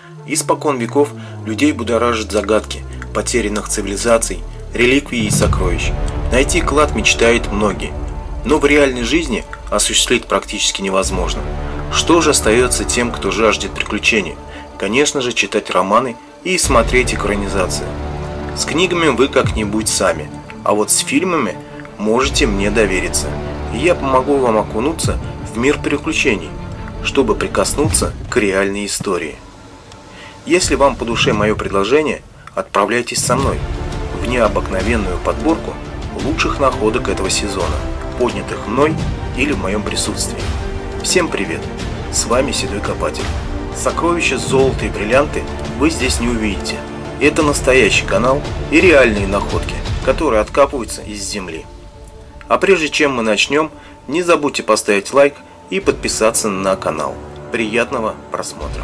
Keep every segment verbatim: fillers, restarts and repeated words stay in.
Испокон веков людей будоражат загадки потерянных цивилизаций, реликвий и сокровищ. Найти клад мечтают многие, но в реальной жизни осуществить практически невозможно. Что же остается тем, кто жаждет приключений? Конечно же, читать романы и смотреть экранизации. С книгами вы как-нибудь сами, а вот с фильмами можете мне довериться, и я помогу вам окунуться в мир приключений, чтобы прикоснуться к реальной истории. Если вам по душе мое предложение, отправляйтесь со мной в необыкновенную подборку лучших находок этого сезона, поднятых мной или в моем присутствии. Всем привет! С вами Седой Копатель. Сокровища, золото и бриллианты вы здесь не увидите. Это настоящий канал и реальные находки, которые откапываются из земли. А прежде чем мы начнем, не забудьте поставить лайк и подписаться на канал. Приятного просмотра!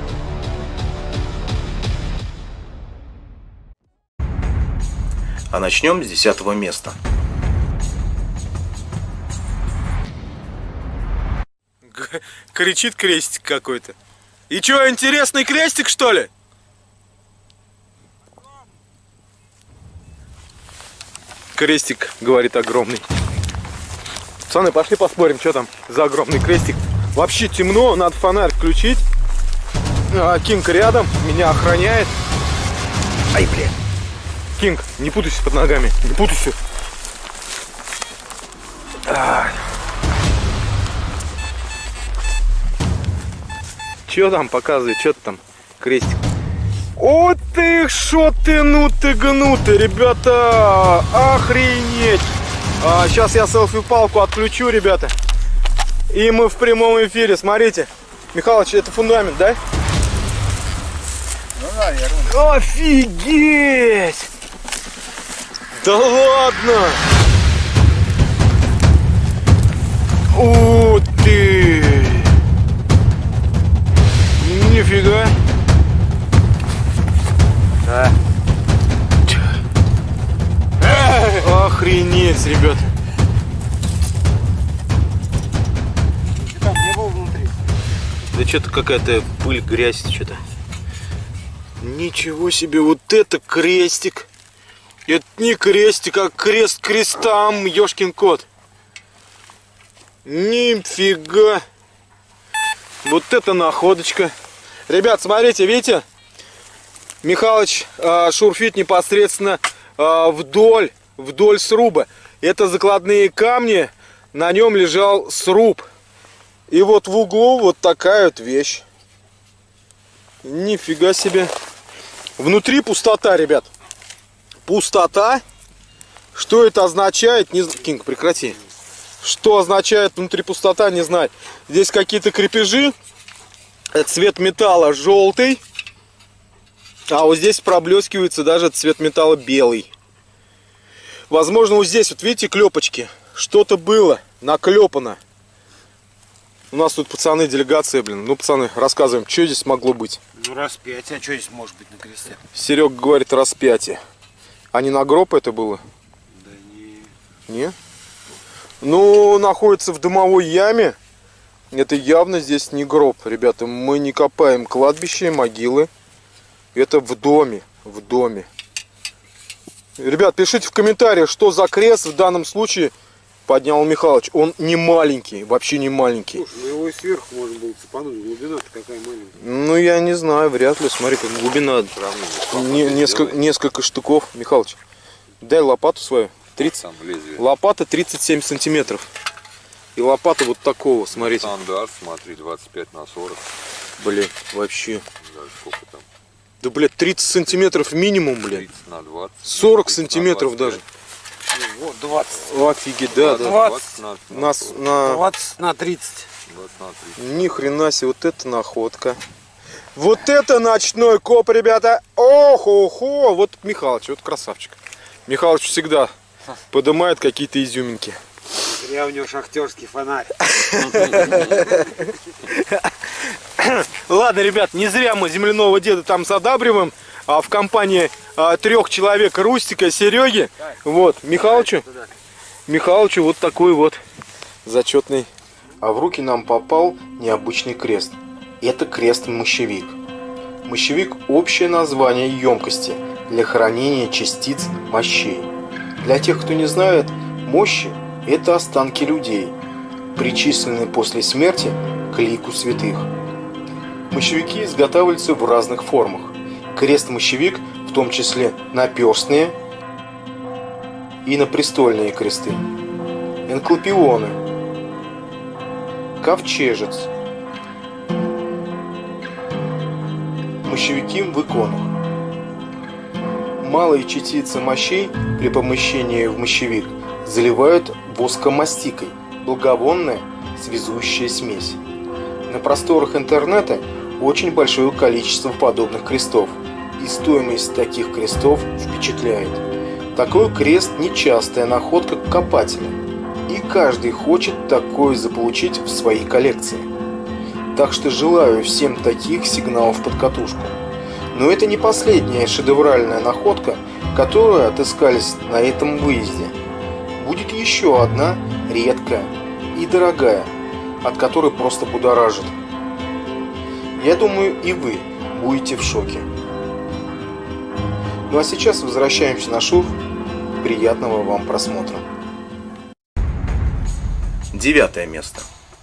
А начнем с десятого места. Кричит крестик какой-то. И чё, интересный крестик, что ли? Крестик, говорит, огромный. Пацаны, пошли поспорим, что там за огромный крестик. Вообще темно, надо фонарь включить. А, Кинг рядом, меня охраняет. Ай, блин. Кинг, не путайся под ногами, не путайся. А. Че там показывает, что там крестик? О ты, шо ты, ну ты гнутый, ребята, охренеть. А, сейчас я селфи-палку отключу, ребята. И мы в прямом эфире, смотрите. Михалыч, это фундамент, да? Ну, наверное. Офигеть! Да ладно! Ух ты! Нифига! Да. Охренеть, ребята! Ты там не был внутри? Да что-то какая-то пыль, грязь, что-то. Ничего себе, вот это крестик! Это не крестик, а крест крестам, ёшкин кот. Нифига! Вот это находочка. Ребят, смотрите, видите? Михалыч э, шурфит непосредственно э, вдоль, вдоль сруба. Это закладные камни, на нем лежал сруб. И вот в углу вот такая вот вещь. Нифига себе. Внутри пустота, ребят. Пустота. Что это означает? Не... Кинг, прекрати. Что означает внутри пустота, не знаю. Здесь какие-то крепежи. Цвет металла желтый. А вот здесь проблескивается даже цвет металла белый. Возможно, вот здесь, вот видите, клепочки. Что-то было наклепано. У нас тут пацаны, делегация, блин. Ну, пацаны, рассказываем, что здесь могло быть. Ну, распятие. А что здесь может быть на кресте? Серега говорит, распятие. А не на гроб это было? Да не. Не? Ну, находится в дымовой яме. Это явно здесь не гроб, ребята. Мы не копаем кладбище, могилы. Это в доме. В доме. Ребят, пишите в комментариях, что за крест в данном случае поднял Михалыч. Он не маленький, вообще не маленький. Слушай, ну его и сверху можно было цепануть. Глубина-то какая маленькая. Ну, я не знаю, вряд ли. Смотри, как глубина. Не, несколько, несколько штуков. Михалыч, дай лопату свою. тридцать. Лопата тридцать семь сантиметров. И лопата вот такого, смотрите. Стандарт, смотри, двадцать пять на сорок. Блин, вообще. Да, сколько там? Да, блядь, тридцать сантиметров минимум, блядь. тридцать на двадцать. сорок сантиметров даже. Ну, вот, двадцать. Офигеть, да, да. двадцать на, Нас на... двадцать на тридцать. двадцать на тридцать. Ни хрена себе, вот это находка. Вот это ночной коп, ребята. Ох-охо. Вот Михалыч, вот красавчик. Михалыч всегда поднимает какие-то изюминки. Зря у него шахтерский фонарь. Ладно, ребят, не зря мы земляного деда там задабриваем. А в компании а, трех человек: Рустика, Сереги. Вот, Михалычу. Михалычу вот такой вот зачетный. А в руки нам попал необычный крест. Это крест-мощевик. Мощевик – общее название емкости для хранения частиц мощей. Для тех, кто не знает, мощи – это останки людей, причисленные после смерти к лику святых. Мощевики изготавливаются в разных формах. Крест-мощевик, в том числе наперстные и напрестольные кресты, энклопионы, ковчежец, мощевики в иконах. Малые частицы мощей при помещении в мощевик заливают воскомастикой, благовонная связующая смесь. На просторах интернета очень большое количество подобных крестов, и стоимость таких крестов впечатляет. Такой крест – нечастая находка копателя, и каждый хочет такое заполучить в своей коллекции. Так что желаю всем таких сигналов под катушку. Но это не последняя шедевральная находка, которую отыскались на этом выезде. Будет еще одна, редкая и дорогая, от которой просто будоражит. Я думаю, и вы будете в шоке. Ну а сейчас возвращаемся на шурф. Приятного вам просмотра. Девятое место.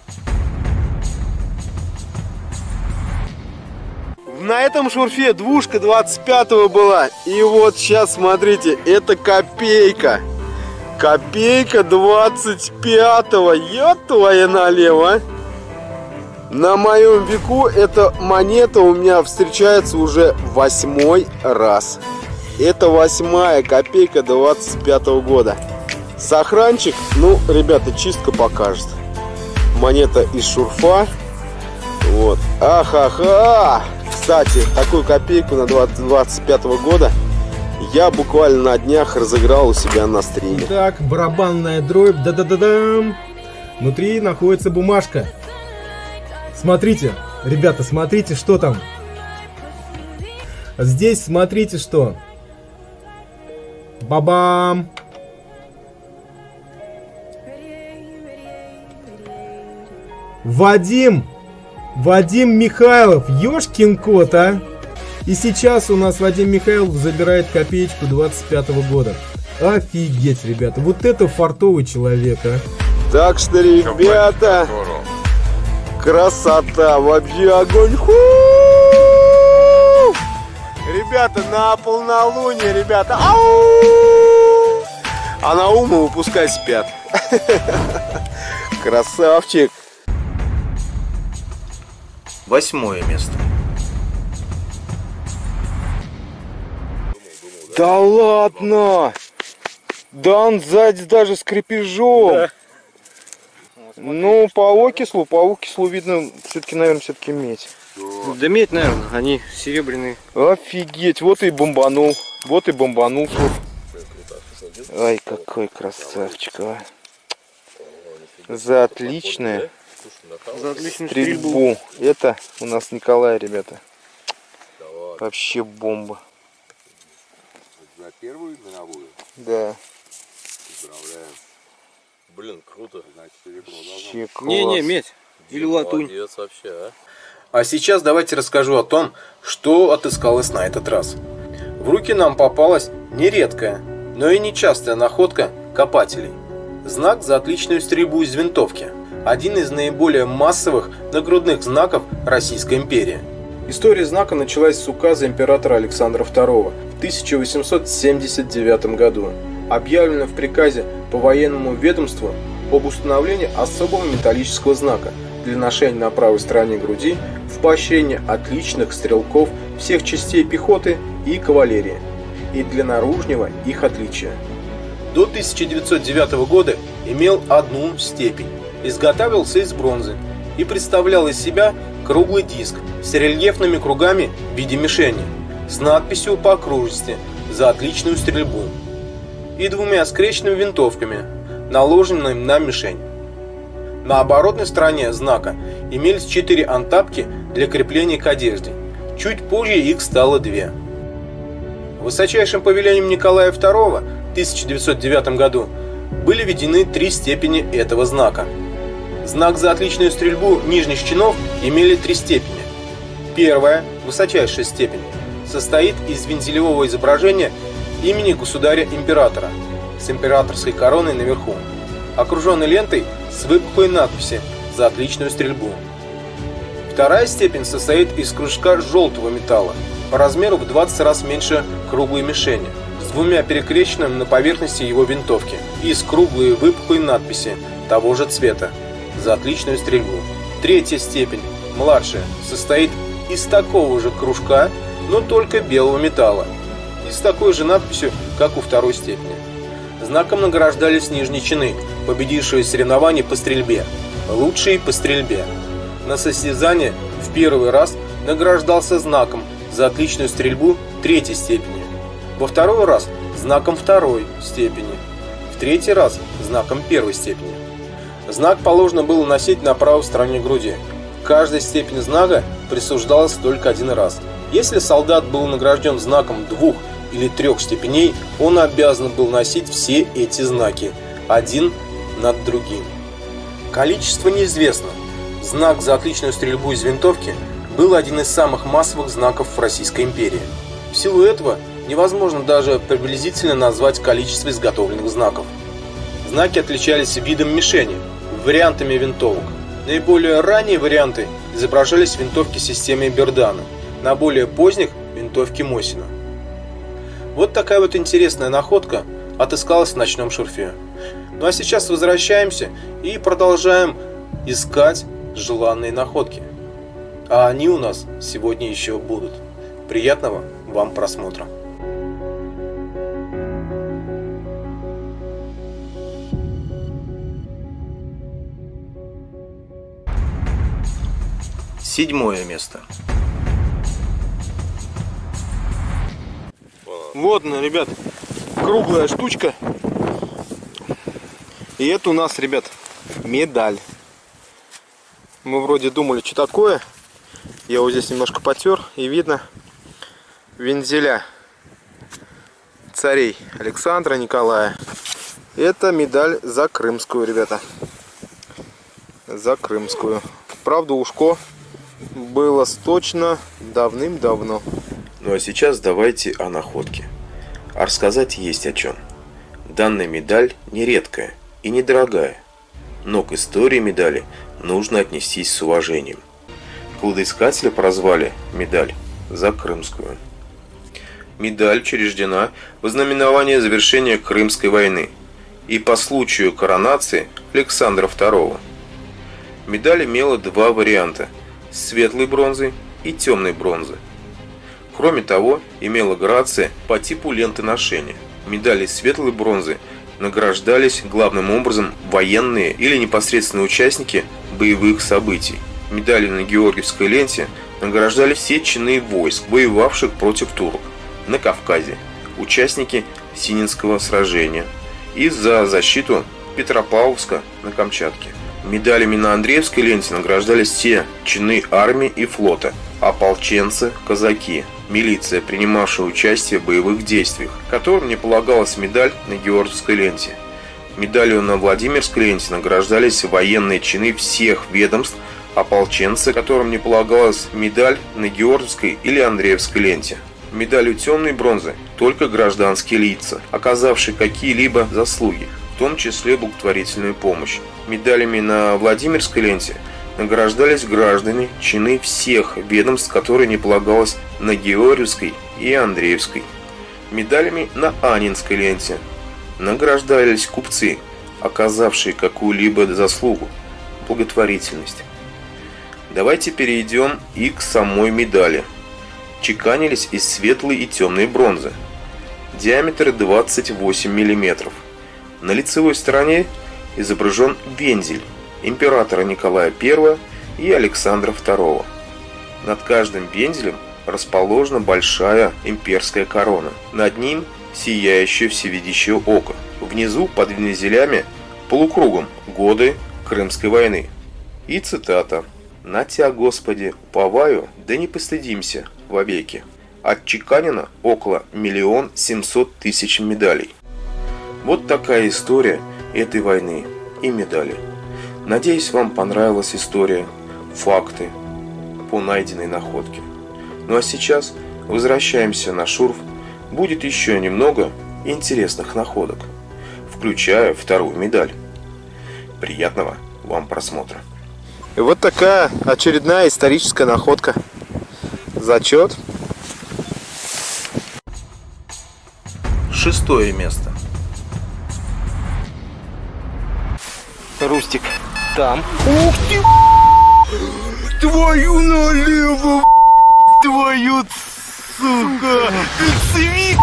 На этом шурфе двушка двадцать пятого была. И вот сейчас смотрите, это копейка. Копейка двадцать пятого. Ёб твоя налево. На моем веку эта монета у меня встречается уже восьмой раз. Это восьмая копейка двадцать пятого года. Сохранчик, ну, ребята, чистка покажет. Монета из шурфа. Вот. Ахаха! Кстати, такую копейку на двадцать пятого года я буквально на днях разыграл у себя на стриме. Так, барабанная дробь, да-да-да-дам. Внутри находится бумажка. Смотрите, ребята, смотрите, что там. Здесь смотрите, что. Бабам! Вадим! Вадим Михайлов! Ёшкин кот, а! И сейчас у нас Вадим Михайлов забирает копеечку двадцать пятого года. Офигеть, ребята! Вот это фартовый человек, а! Так что, ребята, красота! Вообще огонь! Ху! Ребята, на полнолуние, ребята! Ау! А на уму пускай спят. Красавчик! Восьмое место. Да ладно! Да он сзади даже с крепежом. Да. Ну, по окислу, по окислу видно, все-таки, наверное, все-таки медь. Да. Да медь, наверное, они серебряные. Офигеть, вот и бомбанул. Вот и бомбанул. Ай, какой красавчик, а. За отличное. За отличную стрельбу. стрельбу. Это у нас Николай, ребята. Вообще бомба. За первую мировую? Да. Поздравляем. Блин, круто. Значит, серебро Вообще класс. Не-не, медь. Или латунь. Молодец вообще, а. А сейчас давайте расскажу о том, что отыскалось на этот раз. В руки нам попалась не редкая, но и нечастая находка копателей. Знак за отличную стрельбу из винтовки. Один из наиболее массовых нагрудных знаков Российской империи. История знака началась с указа императора Александра второго в тысяча восемьсот семьдесят девятом году, объявлено в приказе по военному ведомству об установлении особого металлического знака для ношения на правой стороне груди в поощрение отличных стрелков всех частей пехоты и кавалерии и для наружного их отличия. До тысяча девятьсот девятого года имел одну степень, изготавливался из бронзы и представлял из себя круглый диск с рельефными кругами в виде мишени, с надписью по окружности «За отличную стрельбу» и двумя скрещенными винтовками, наложенными на мишень. На оборотной стороне знака имелись четыре антапки для крепления к одежде, чуть позже их стало две. Высочайшим повелением Николая второго в тысяча девятьсот девятом году были введены три степени этого знака. Знак за отличную стрельбу нижних чинов имели три степени. Первая высочайшая степень, состоит из вензелевого изображения имени государя-императора с императорской короной наверху, окруженной лентой с выпуклой надписью «За отличную стрельбу». Вторая степень состоит из кружка желтого металла, по размеру в двадцать раз меньше круглой мишени, с двумя перекрещенными на поверхности его винтовки и с круглой выпуклой надписи того же цвета «За отличную стрельбу». Третья степень, младшая, состоит из такого же кружка, но только белого металла, и с такой же надписью, как у второй степени. Знаком награждались нижние чины, победившие соревнования по стрельбе, лучшие по стрельбе. На состязание в первый раз награждался знаком за отличную стрельбу третьей степени, во второй раз знаком второй степени, в третий раз знаком первой степени. Знак положено было носить на правой стороне груди. Каждая степень знака присуждалась только один раз. Если солдат был награжден знаком двух или трех степеней, он обязан был носить все эти знаки, один над другим. Количество неизвестно. Знак за отличную стрельбу из винтовки был один из самых массовых знаков в Российской империи. В силу этого невозможно даже приблизительно назвать количество изготовленных знаков. Знаки отличались видом мишени, вариантами винтовок. Наиболее ранние варианты изображались в винтовке системы Бердана, на более поздних – винтовке Мосина. Вот такая вот интересная находка отыскалась в ночном шурфе. Ну а сейчас возвращаемся и продолжаем искать желанные находки. А они у нас сегодня еще будут. Приятного вам просмотра. Седьмое место. Вот она, ребят, круглая штучка. И это у нас, ребят, медаль. Мы вроде думали, что такое. Я вот здесь немножко потер, и видно вензеля царей Александра, Николая. Это медаль за Крымскую, ребята. За Крымскую. Правда, ушко было сточно давным-давно. Ну а сейчас давайте о находке. А рассказать есть о чем. Данная медаль не редкая и недорогая, но к истории медали нужно отнестись с уважением. Кладоискатели прозвали медаль за Крымскую. Медаль учреждена в ознаменование завершения Крымской войны и по случаю коронации Александра второго. Медаль имела два варианта – светлой бронзы и темной бронзы. Кроме того, имела грация по типу ленты ношения. Медали светлой бронзы награждались главным образом военные или непосредственные участники боевых событий. Медали на Георгиевской ленте награждали все чины войск, воевавших против турок на Кавказе, участники Сининского сражения и за защиту Петропавловска на Камчатке. Медалями на Андреевской ленте награждались все чины армии и флота, ополченцы, казаки, милиция, принимавшая участие в боевых действиях, которым не полагалась медаль на Георгиевской ленте. Медалью на Владимирской ленте награждались военные чины всех ведомств, ополченцы, которым не полагалась медаль на Георгиевской или Андреевской ленте. Медалью темной бронзы только гражданские лица, оказавшие какие-либо заслуги, в том числе благотворительную помощь. Медалями на Владимирской ленте награждались граждане, чины всех ведомств, которые не полагалось на Георгиевской и Андреевской. Медалями на Аннинской ленте награждались купцы, оказавшие какую-либо заслугу, благотворительность. Давайте перейдем и к самой медали. Чеканились из светлой и темной бронзы. Диаметр двадцать восемь миллиметров. На лицевой стороне изображен вензель императора Николая Первого и Александра Второго. Над каждым вензелем расположена большая имперская корона. Над ним сияющее всевидящее око. Внизу под вензелями полукругом годы Крымской войны. И цитата: «На Тя, Господи, уповаю, да не постыдимся вовеки». Отчеканено около миллион семьсот тысяч медалей. Вот такая история этой войны и медали. Надеюсь, вам понравилась история, факты по найденной находке. Ну а сейчас возвращаемся на шурф. Будет еще немного интересных находок, включая вторую медаль. Приятного вам просмотра. И вот такая очередная историческая находка. Зачет. Шестое место. Рустик. Там. Ух ты! Твою налево! Твою, сука! Кольцевик!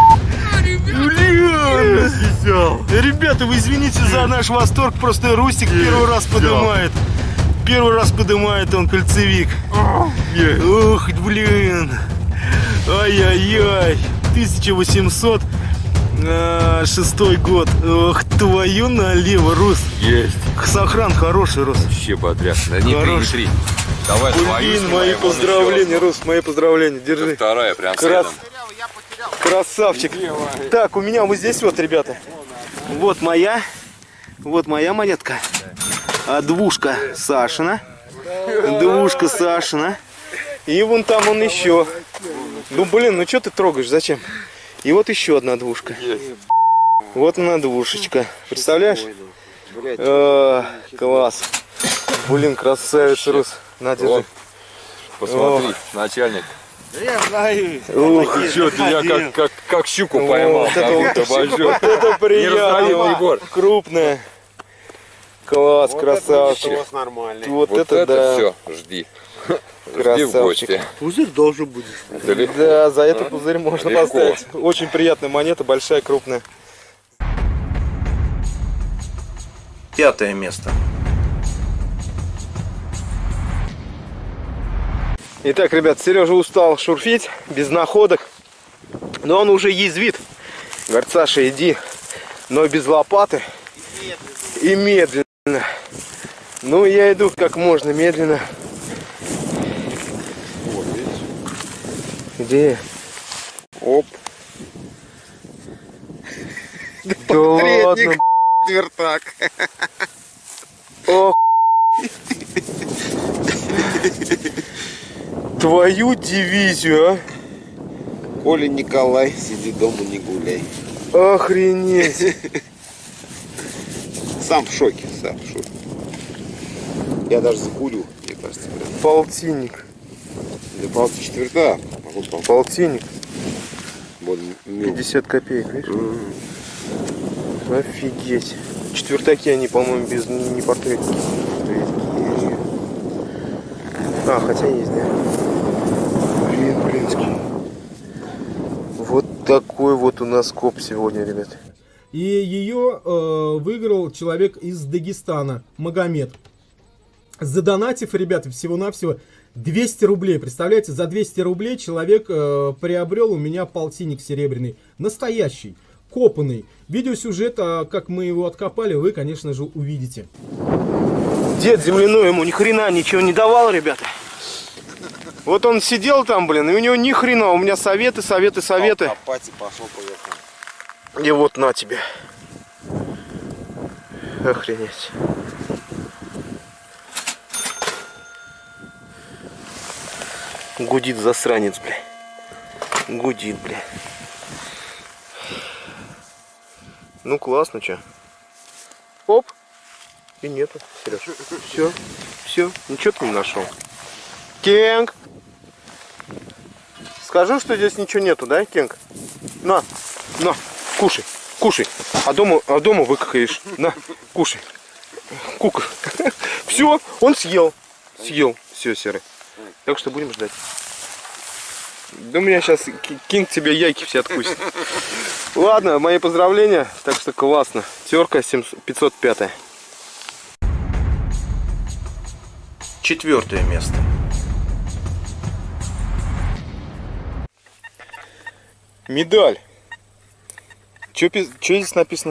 Блин! Ребята, вы извините за наш восторг, просто Рустик первый раз поднимает. Первый раз поднимает он кольцевик. Ух, блин! Ай-яй-яй! тысяча восемьсот шестой год. Ох, твою налево, Рус. Есть. Сохран хороший, Рус. Вообще потрясно. Не три, не три. Давай твою. Блин, мои поздравления, Рус, мои поздравления. Держи. Вторая, прям Крас... следом. Красавчик. Так, у меня вот здесь вот, ребята. Вот моя. Вот моя монетка. А двушка Сашина. Двушка Сашина. И вон там он еще. Ну, блин, ну что ты трогаешь? Зачем? И вот еще одна двушка. Вот она двушечка. Представляешь? Э, класс. Блин, красавец, Рус. На, держи. Посмотри, начальник. Я знаю. Ух, Что ты, я как, как, как щуку вот поймал. это, вот, Как-то большой. вот это приятно, раздаём, Егор. крупная. Класс, Вот красавчик. это нормальный. Вот, Вот это, это да. все, жди. Жди в Красавчик. гости. Пузырь должен быть. Далеко. Да, за это пузырь можно Легко. поставить. Очень приятная монета, большая, крупная. Пятое место. Итак, ребят, Сережа устал шурфить, без находок. Но он уже язвит. Говорит, Саша, иди, но без лопаты. И медленно. Ну, я иду как можно медленно. Вот, видишь? Где? Оп. Да ладно. Свертак. Ох. Твою дивизию, а? Коля Николай, сиди дома, не гуляй. Охренеть. Сам в шоке, сам в шоке. Я даже закурю, мне кажется. Прям. Полтинник. Для двадцать четверта, а вот там Полтинник. вот мил. пятьдесят копеек, видишь? Мгм. Офигеть. Четвертаки, они, по-моему, без не портретики. А, хотя есть, да. Блин, блинский. Вот такой вот у нас коп сегодня, ребят. И ее э, выиграл человек из Дагестана, Магомед. Задонатив, ребята, всего-навсего двести рублей. Представляете, за двести рублей человек э, приобрел у меня полтинник серебряный. Настоящий, копанный. Видеосюжет, а как мы его откопали, вы, конечно же, увидите. Дед земляной ему ни хрена ничего не давал, ребята. Вот он сидел там, блин, и у него ни хрена. У меня советы, советы, советы. Копать и пошел поехал. И вот на тебе. Охренеть. Гудит засранец, бля. Гудит, бля. Ну классно, чё. Оп. И нету, Сереж. Все, все, ничего ты не нашел. Кенг. Скажу, что здесь ничего нету, да, Кенг? На, на, кушай, кушай. А дома, а дома выкакаешь. На, кушай. Кукай. Все, он съел. Съел. Все, Серый. Так что будем ждать. Да у меня сейчас Кинг тебе яйки все откусит. Ладно, мои поздравления. Так что классно. Терка пятьсот пять. Четвертое место. Медаль. Че здесь написано?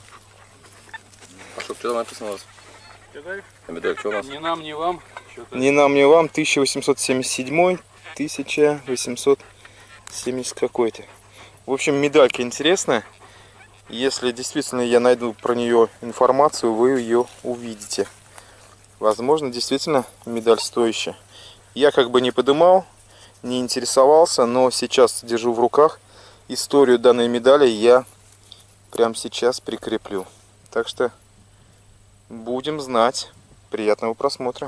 А что, что там написано у вас? А медаль, что у нас? Ни нам, ни вам. Не нам, не вам. тысяча восемьсот семьдесят седьмой, тысяча восемьсот семьдесят какой-то. В общем, медалька интересная. Если действительно я найду про нее информацию, вы ее увидите. Возможно, действительно медаль стоящая. Я как бы не подымал, не интересовался, но сейчас держу в руках. Историю данной медали я прямо сейчас прикреплю. Так что будем знать. Приятного просмотра.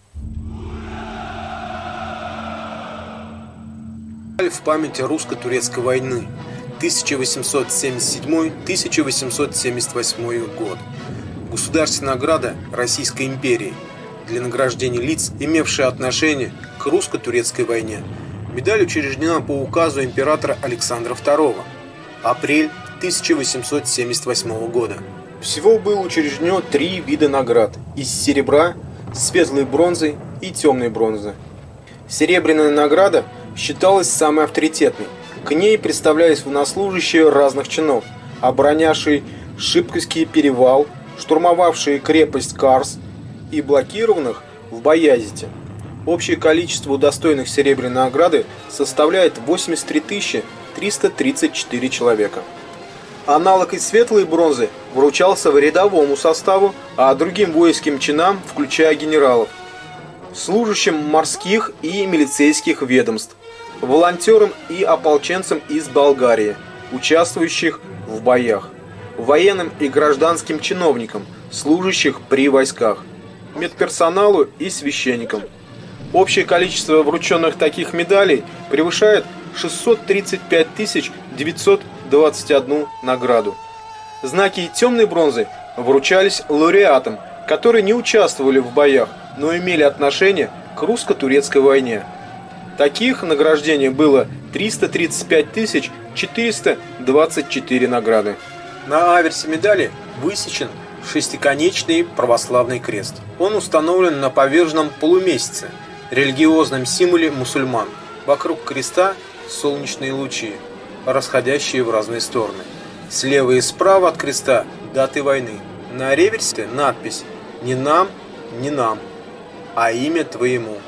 В память о русско-турецкой войны тысяча восемьсот семьдесят седьмой — тысяча восемьсот семьдесят восьмой год. Государственная награда Российской империи для награждения лиц, имевших отношение к русско-турецкой войне. Медаль учреждена по указу императора Александра второго. Апрель тысяча восемьсот семьдесят восьмого года. Всего было учреждено три вида наград: из серебра, светлой бронзы и темной бронзы. Серебряная награда считалась самой авторитетной. К ней представлялись военнослужащие разных чинов, оборонявшие Шипкский перевал, штурмовавшие крепость Карс и блокированных в Баязите. Общее количество удостоенных серебряной награды составляет восемьдесят три тысячи триста тридцать четыре человека. Аналог из светлой бронзы вручался рядовому составу, а другим воинским чинам, включая генералов, служащим морских и милицейских ведомств, волонтерам и ополченцам из Болгарии, участвующих в боях, военным и гражданским чиновникам, служащих при войсках, медперсоналу и священникам. Общее количество врученных таких медалей превышает шестьсот тридцать пять тысяч девятьсот двадцать одну награду. Знаки темной бронзы вручались лауреатам, которые не участвовали в боях, но имели отношение к русско-турецкой войне. Таких награждений было триста тридцать пять тысяч четыреста двадцать четыре награды. На аверсе медали высечен шестиконечный православный крест. Он установлен на поверженном полумесяце, религиозном символе мусульман. Вокруг креста солнечные лучи, расходящие в разные стороны. Слева и справа от креста даты войны. На реверсе надпись «Не нам, не нам, а имя твоему».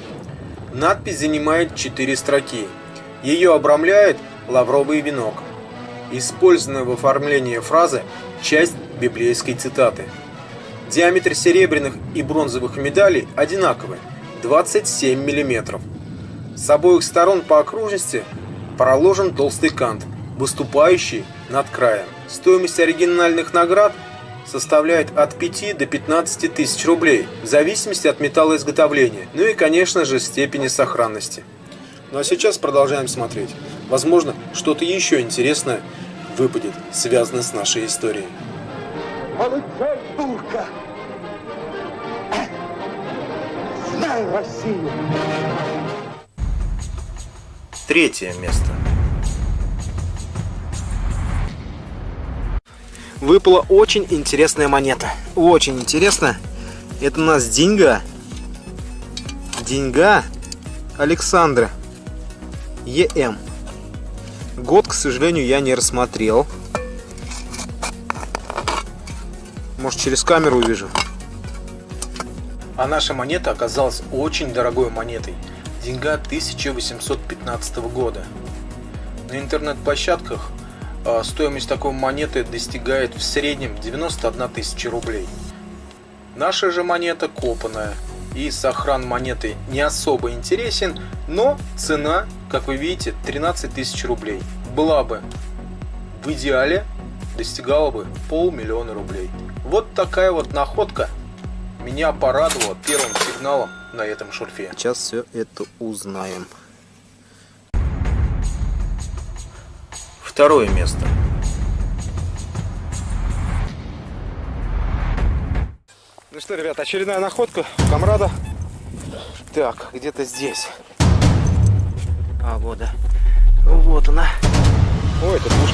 Надпись занимает четыре строки. Ее обрамляет лавровый венок. Использованная в оформлении фразы часть библейской цитаты. Диаметр серебряных и бронзовых медалей одинаковый – двадцать семь миллиметров. С обоих сторон по окружности проложен толстый кант, выступающий над краем. Стоимость оригинальных наград составляет от пяти до пятнадцати тысяч рублей, в зависимости от металлоизготовления, ну и, конечно же, степени сохранности. Ну а сейчас продолжаем смотреть. Возможно, что-то еще интересное выпадет, связанное с нашей историей. Получай, дурка! Знай Россию! Третье место. Выпала очень интересная монета. Очень интересно. Это у нас деньга. Деньга Александра. ЕМ. Год, к сожалению, я не рассмотрел. Может, через камеру увижу. А наша монета оказалась очень дорогой монетой. Деньга тысяча восемьсот пятнадцатого года. На интернет-площадках стоимость такой монеты достигает в среднем девяносто одна тысяча рублей. Наша же монета копанная, и сохран монеты не особо интересен, но цена, как вы видите, тринадцать тысяч рублей. Была бы в идеале, достигала бы полмиллиона рублей. Вот такая вот находка меня порадовала первым сигналом на этом шурфе. Сейчас все это узнаем. Второе место. Ну что, ребят, очередная находка комрада. Так, где-то здесь. А, вот, да. Вот она. Ой, это пушка.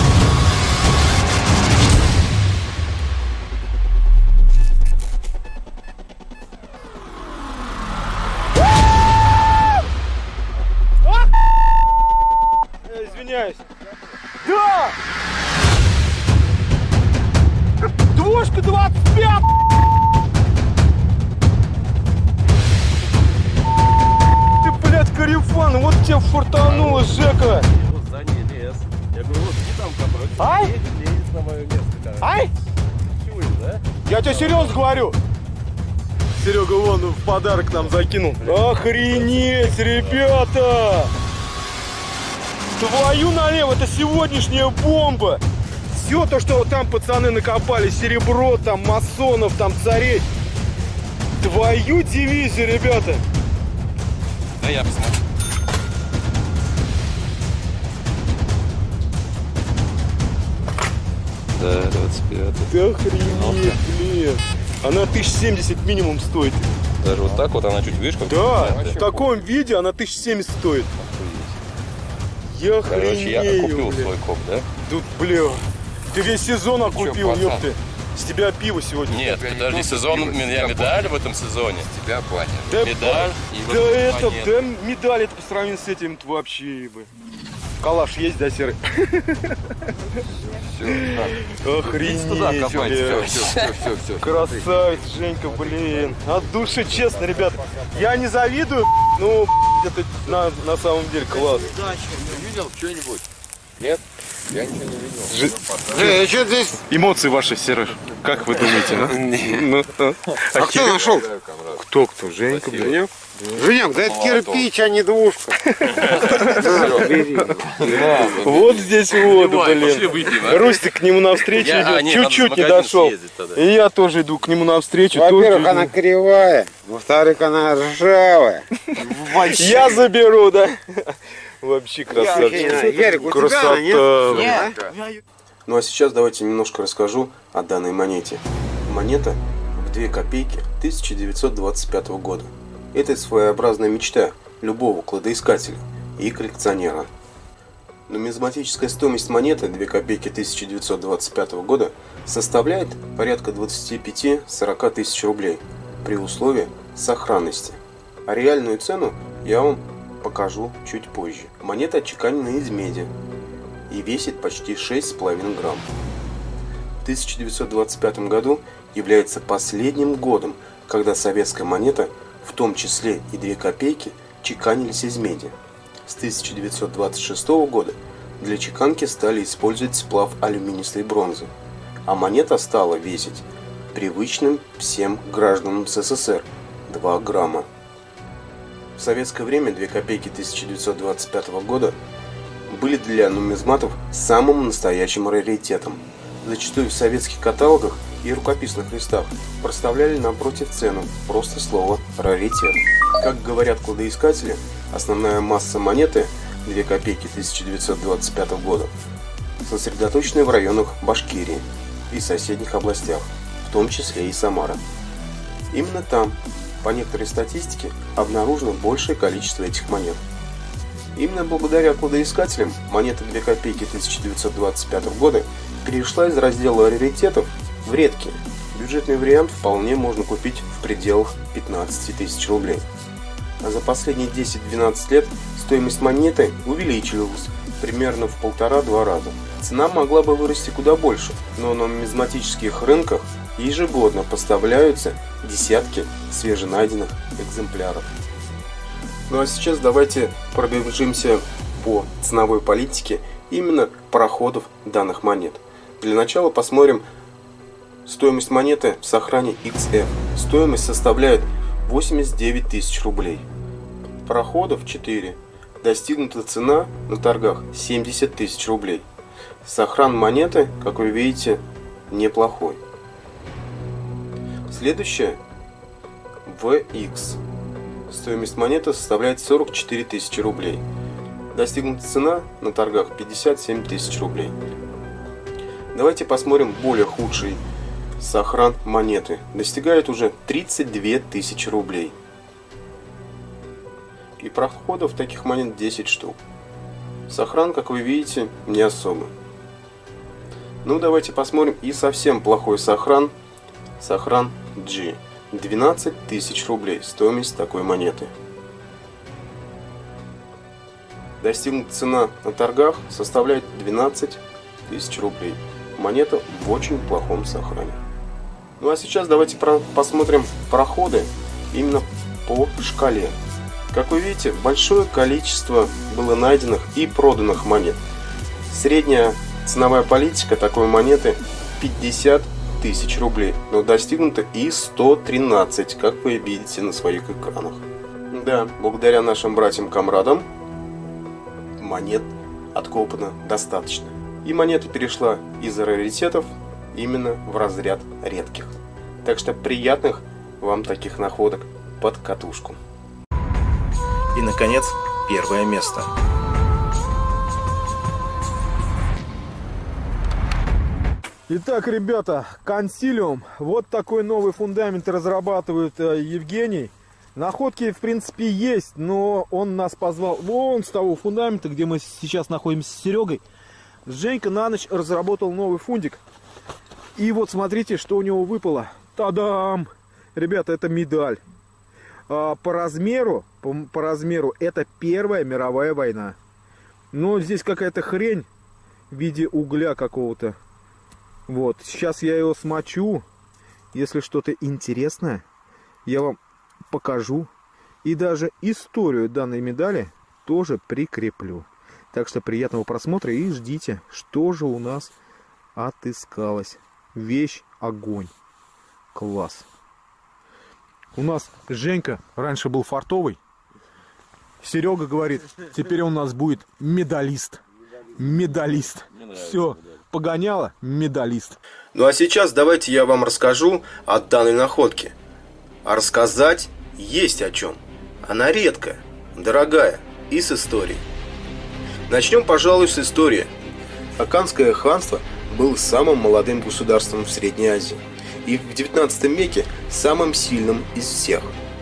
Извиняюсь. Да! Двушка двадцать пять! Ты, блядь, карифан, вот тебе фортануло, Жека! Сзади лес. Я говорю, вот иди там копай. Ай! Лезет на мое место, короче. Ай! Чуешь, да? Я тебе серьезно говорю! Серега вон в подарок нам закинул. Охренеть, ребята! Твою налево, это сегодняшняя бомба! Все то, что там пацаны накопали, серебро, там масонов, там царей. Твою дивизию, ребята! Да я посмотрю. Да, двадцать пятый. Да охренеть, блин! Она тысяча семьдесят минимум стоит. Даже вот так вот она чуть выше. Как Да, в таком виде она тысяча семьдесят стоит. Я Короче, я охренею, купил бля. свой коп, да? Тут, бля, ты весь сезон окупил, пацан? ёпты. С тебя пиво сегодня. Нет, тебя не подожди, просто сезон, пиво, у меня тебя медаль в этом сезоне. Тебя банят. Да, Медаль и да вот это, монета. да медаль это по сравнению с этим вообще, бы. Калаш есть, да, Серый? Все, Охренеть, туда копать, бля. все, все, все, все. Красавец, Женька, блин. От души, честно, ребят. Я не завидую, но это на, на самом деле класс. Ты видел что-нибудь? Нет? Я ничего не видел. Э, что здесь? Эмоции ваши, Сереж, как вы думаете? Ну, А кто нашел? кто, кто? Женька, блин. Женек, да это кирпич, а не двушка. Вот здесь воду, Давай, пошли блин. выпьем, а? Рустик к нему навстречу Я- а, идет, нет, надо в чуть-чуть не магазин дошел. съездить тогда. И я тоже иду к нему навстречу. Во-первых, тоже она иду. кривая. Во-вторых, она ржавая. Я заберу, да? Вообще красавчик. Ярик, у тебя Красота. она, нет? блин. Ну а сейчас давайте немножко расскажу о данной монете. Монета в две копейки тысяча девятьсот двадцать пятого года. Это своеобразная мечта любого кладоискателя и коллекционера. Нумизматическая стоимость монеты две копейки тысяча девятьсот двадцать пятого года составляет порядка двадцать пять - сорок тысяч рублей при условии сохранности. А реальную цену я вам покажу чуть позже. Монета отчеканена из меди и весит почти шесть с половиной грамм. В тысяча девятьсот двадцать пятом году является последним годом, когда советская монета, в том числе и две копейки, чеканились из меди. С тысяча девятьсот двадцать шестого года для чеканки стали использовать сплав алюминистой бронзы, а монета стала весить привычным всем гражданам СССР два грамма. В советское время две копейки тысяча девятьсот двадцать пятого года были для нумизматов самым настоящим раритетом. Зачастую в советских каталогах и рукописных листах проставляли напротив цену, просто слово «раритет». Как говорят кладоискатели, основная масса монеты две копейки тысяча девятьсот двадцать пятого года сосредоточена в районах Башкирии и соседних областях, в том числе и Самара. Именно там, по некоторой статистике, обнаружено большее количество этих монет. Именно благодаря кладоискателям монета две копейки тысяча девятьсот двадцать пятого года перешла из раздела раритетов в редкие. Бюджетный вариант вполне можно купить в пределах пятнадцати тысяч рублей. А за последние десять-двенадцать лет стоимость монеты увеличилась примерно в полтора-два раза. Цена могла бы вырасти куда больше, но на нумизматических рынках ежегодно поставляются десятки свеженайденных экземпляров. Ну а сейчас давайте пробежимся по ценовой политике именно проходов данных монет. Для начала посмотрим стоимость монеты в сохране икс эф. Стоимость составляет восемьдесят девять тысяч рублей. Проходов четыре. Достигнута цена на торгах семьдесят тысяч рублей. Сохран монеты, как вы видите, неплохой. Следующее ви икс. Стоимость монеты составляет сорок четыре тысячи рублей. Достигнута цена на торгах пятьдесят семь тысяч рублей. Давайте посмотрим более худший сохран монеты. Достигает уже тридцать две тысячи рублей. И проходов таких монет десять штук. Сохран, как вы видите, не особо. Ну давайте посмотрим и совсем плохой сохран. Сохран G. двенадцать тысяч рублей стоимость такой монеты. Достигнута цена на торгах составляет двенадцать тысяч рублей. Монета в очень плохом сохране. Ну а сейчас давайте про посмотрим проходы именно по шкале. Как вы видите, большое количество было найденных и проданных монет. Средняя ценовая политика такой монеты пятьдесят тысяч рублей, но достигнуто и сто тринадцать, как вы видите на своих экранах. Да, благодаря нашим братьям-камрадам монет откопано достаточно. И монета перешла из раритетов именно в разряд редких. Так что приятных вам таких находок под катушку. И, наконец, первое место. Итак, ребята, консилиум. Вот такой новый фундамент разрабатывает э, Евгений. Находки, в принципе, есть, но он нас позвал вон с того фундамента, где мы сейчас находимся с Серегой. Женька на ночь разработал новый фундик. И вот смотрите, что у него выпало. Та-дам! Ребята, это медаль. А, по размеру, по, по размеру, это Первая мировая война. Но здесь какая-то хрень в виде угля какого-то. Вот, сейчас я его смочу. Если что-то интересное, я вам покажу. И даже историю данной медали тоже прикреплю. Так что приятного просмотра и ждите, что же у нас отыскалось. Вещь огонь. Класс. У нас Женька раньше был фартовый. Серега говорит, теперь у нас будет медалист. Медалист. Все, погоняло, медалист. Ну а сейчас давайте я вам расскажу о данной находке. А рассказать есть о чем. Она редкая, дорогая и с историей. Начнем, пожалуй, с истории. Аканское ханство было самым молодым государством в Средней Азии и в девятнадцатом веке самым сильным из всех.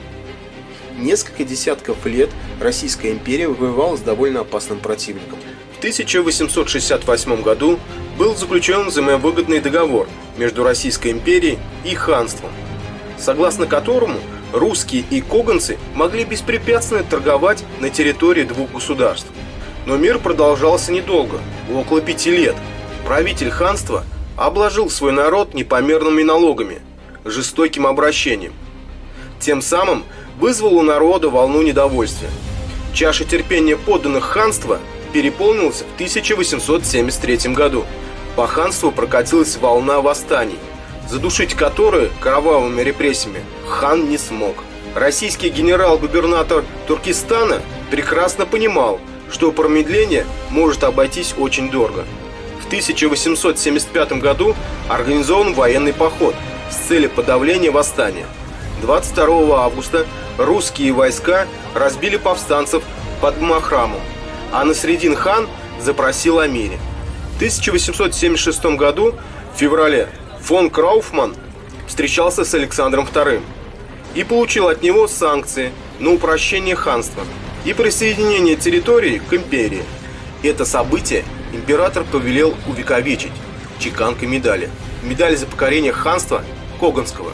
Несколько десятков лет Российская империя воевала с довольно опасным противником. В тысяча восемьсот шестьдесят восьмом году был заключен взаимовыгодный договор между Российской империей и ханством, согласно которому русские и коганцы могли беспрепятственно торговать на территории двух государств. Но мир продолжался недолго, около пяти лет. Правитель ханства обложил свой народ непомерными налогами, жестоким обращением. Тем самым вызвал у народа волну недовольствия. Чаша терпения подданных ханства переполнилась в тысяча восемьсот семьдесят третьем году. По ханству прокатилась волна восстаний, задушить которые кровавыми репрессиями хан не смог. Российский генерал-губернатор Туркестана прекрасно понимал, что промедление может обойтись очень дорого. В тысяча восемьсот семьдесят пятом году организован военный поход с целью подавления восстания. двадцать второго августа русские войска разбили повстанцев под Махрамом, а Насреддин хан запросил о мире. В тысяча восемьсот семьдесят шестом году, в феврале, фон Кауфман встречался с Александром вторым и получил от него санкции на упрощение ханства и присоединение территории к империи. Это событие император повелел увековечить чеканкой медали. Медаль за покорение ханства Коганского.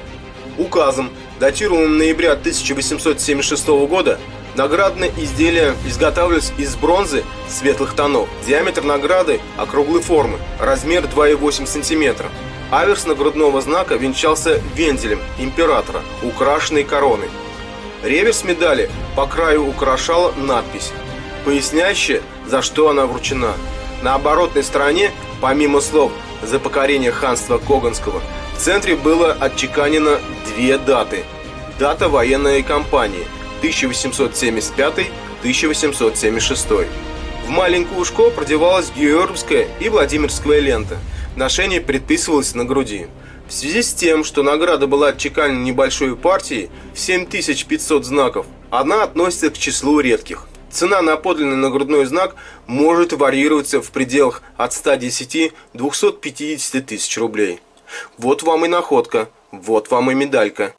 Указом, датированным ноября тысяча восемьсот семьдесят шестого года, наградные изделия изготавливались из бронзы светлых тонов. Диаметр награды округлой формы, размер два и восемь сантиметра. Аверс нагрудного знака венчался вензелем императора, украшенной короной. Реверс медали по краю украшала надпись, поясняющая, за что она вручена. На оборотной стороне, помимо слов «за покорение ханства Коганского», в центре было отчеканено две даты. Дата военной кампании тысяча восемьсот семьдесят пятый — тысяча восемьсот семьдесят шестой. В маленькое ушко продевалась георгиевская и владимирская лента. Ношение предписывалось на груди. В связи с тем, что награда была отчеканена небольшой партией в семь тысяч пятьсот знаков, она относится к числу редких. Цена на подлинный нагрудной знак может варьироваться в пределах от ста десяти до двухсот пятидесяти тысяч рублей. Вот вам и находка, вот вам и медалька.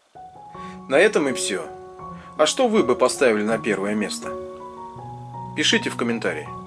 На этом и все. А что вы бы поставили на первое место? Пишите в комментарии.